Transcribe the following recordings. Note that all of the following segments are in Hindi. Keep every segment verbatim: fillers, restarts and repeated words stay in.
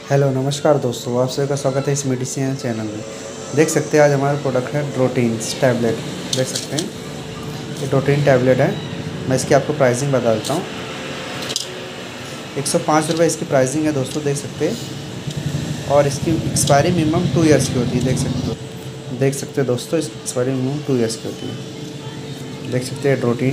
हेलो नमस्कार दोस्तों, आप सभी का स्वागत है इस मेडिसिन चैनल में। देख सकते हैं आज हमारा प्रोडक्ट है ड्रोटीन्स टैबलेट। देख सकते हैं ये ड्रोटीन टैबलेट है। मैं इसकी आपको प्राइसिंग बता देता हूँ। एक सौ पाँच रुपये इसकी प्राइसिंग है दोस्तों, देख सकते हैं। और इसकी एक्सपायरी मिनिमम टू इयर्स की होती है। देख सकते हो देख सकते हैं दोस्तों, इसकी एक्सपायरी मिनिमम टू इयर्स की होती है। देख सकते हैं ड्रोटीन,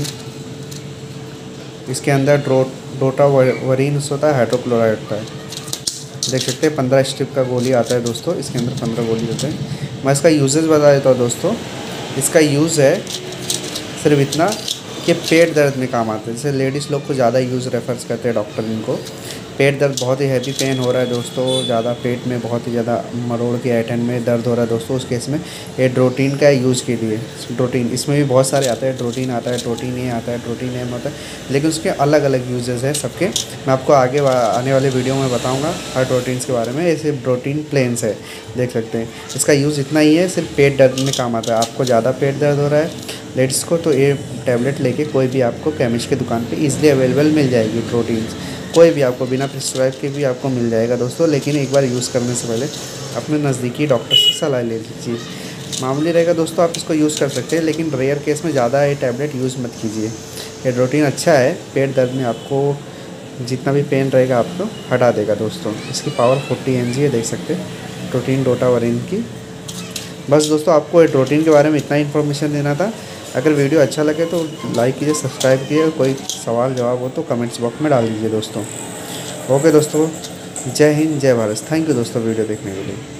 इसके अंदर ड्रो डोटा वरीन होता है, हाइड्रोक्लोराइड होता है। देख सकते हैं पंद्रह स्ट्रिप का गोली आता है दोस्तों, इसके अंदर पंद्रह गोली होते हैं। मैं इसका यूजेस बता देता हूँ दोस्तों। इसका यूज़ है सिर्फ इतना कि पेट दर्द में काम आता है। जैसे लेडीज़ लोग को ज़्यादा यूज़ रेफर्स करते हैं डॉक्टर इनको। पेट दर्द बहुत ही हैवी पेन हो रहा है दोस्तों, ज़्यादा पेट में बहुत ही ज़्यादा मरोड़ के आइटन में दर्द हो रहा है दोस्तों, उस केस में ये ड्रोटीन का यूज़ के लिए। ड्रोटीन इसमें भी बहुत सारे आते हैं, ड्रोटीन आता है, ड्रोटीन ए आता है, ड्रोटीन एम आता है, लेकिन उसके अलग अलग यूजेस हैं सबके। मैं आपको आगे आने वाले वीडियो में बताऊँगा हर ड्रोटीन्स के बारे में। ये सिर्फ ड्रोटीन प्लेन्स है, देख सकते हैं। इसका यूज़ इतना ही है, सिर्फ पेट दर्द में काम आता है। आपको ज़्यादा पेट दर्द हो रहा है लेडीज़ को, तो ये टैबलेट लेके कोई भी आपको केमिस्ट की दुकान पे इजीली अवेलेबल मिल जाएगी। प्रोटीन्स कोई भी आपको बिना प्रिस्क्राइब के भी आपको मिल जाएगा दोस्तों, लेकिन एक बार यूज़ करने से पहले अपने नज़दीकी डॉक्टर से सलाह ले लीजिए। मामूली रहेगा दोस्तों, आप इसको यूज़ कर सकते हैं, लेकिन रेयर केस में ज़्यादा ये टैबलेट यूज़ मत कीजिए। ये ड्रोटीन अच्छा है, पेट दर्द में आपको जितना भी पेन रहेगा आपको हटा देगा दोस्तों। इसकी पावर फोर्टी एम जी है, देख सकते हैं ड्रोटीन डोटावरिन की। बस दोस्तों, आपको ड्रोटीन के बारे में इतना इन्फॉर्मेशन देना था। अगर वीडियो अच्छा लगे तो लाइक कीजिए, सब्सक्राइब कीजिए। कोई सवाल जवाब हो तो कमेंट्स बॉक्स में डाल दीजिए दोस्तों। ओके दोस्तों, जय हिंद जय भारत। थैंक यू दोस्तों वीडियो देखने के लिए।